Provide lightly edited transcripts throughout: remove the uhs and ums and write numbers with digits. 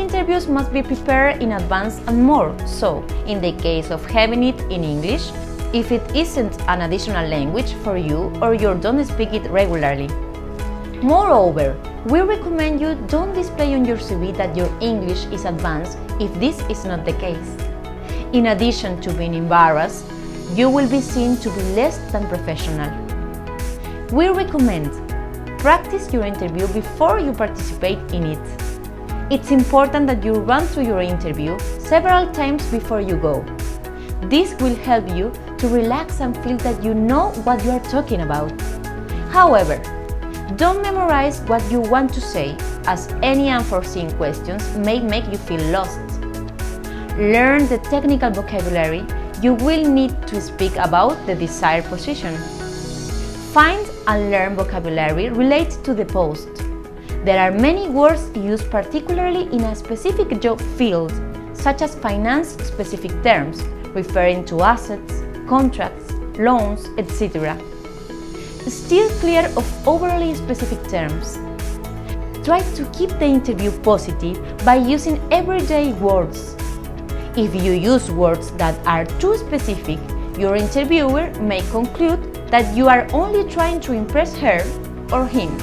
interviews must be prepared in advance and more so, in the case of having it in English, if it isn't an additional language for you or you don't speak it regularly. Moreover, we recommend you don't display on your CV that your English is advanced if this is not the case. In addition to being embarrassed, you will be seen to be less than professional. We recommend practice your interview before you participate in it. It's important that you run through your interview several times before you go. This will help you to relax and feel that you know what you are talking about. However, don't memorize what you want to say, as any unforeseen questions may make you feel lost. Learn the technical vocabulary you will need to speak about the desired position. Find and learn vocabulary related to the post. There are many words used particularly in a specific job field, such as finance-specific terms, referring to assets, contracts, loans, etc. Steer clear of overly specific terms. Try to keep the interview positive by using everyday words. If you use words that are too specific, your interviewer may conclude that you are only trying to impress her or him.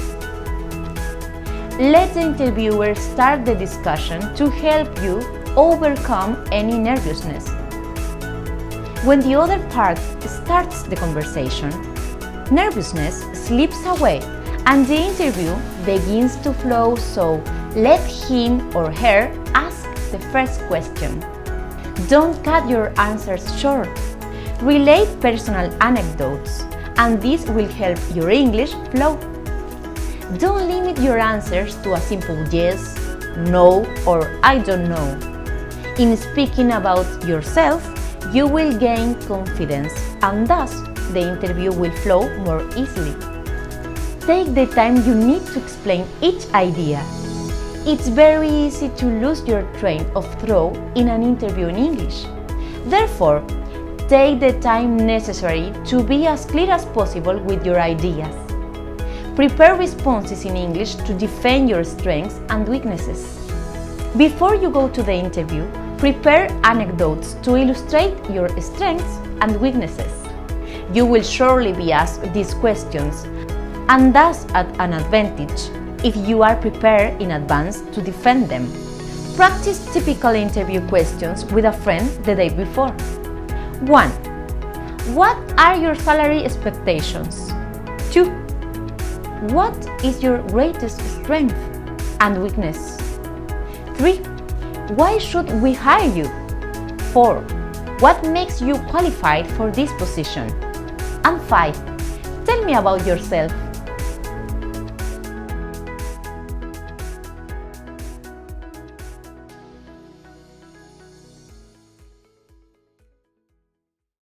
Let the interviewer start the discussion to help you overcome any nervousness. When the other part starts the conversation, nervousness slips away and the interview begins to flow, so let him or her ask the first question. Don't cut your answers short. Relate personal anecdotes, and this will help your English flow. Don't limit your answers to a simple yes, no, or I don't know. In speaking about yourself, you will gain confidence, and thus the interview will flow more easily. Take the time you need to explain each idea. It's very easy to lose your train of thought in an interview in English. Therefore, take the time necessary to be as clear as possible with your ideas. Prepare responses in English to defend your strengths and weaknesses. Before you go to the interview, prepare anecdotes to illustrate your strengths and weaknesses. You will surely be asked these questions, and thus at an advantage if you are prepared in advance to defend them. Practice typical interview questions with a friend the day before. 1. What are your salary expectations? 2. What is your greatest strength and weakness? 3. Why should we hire you? 4. What makes you qualified for this position? And 5. Tell me about yourself.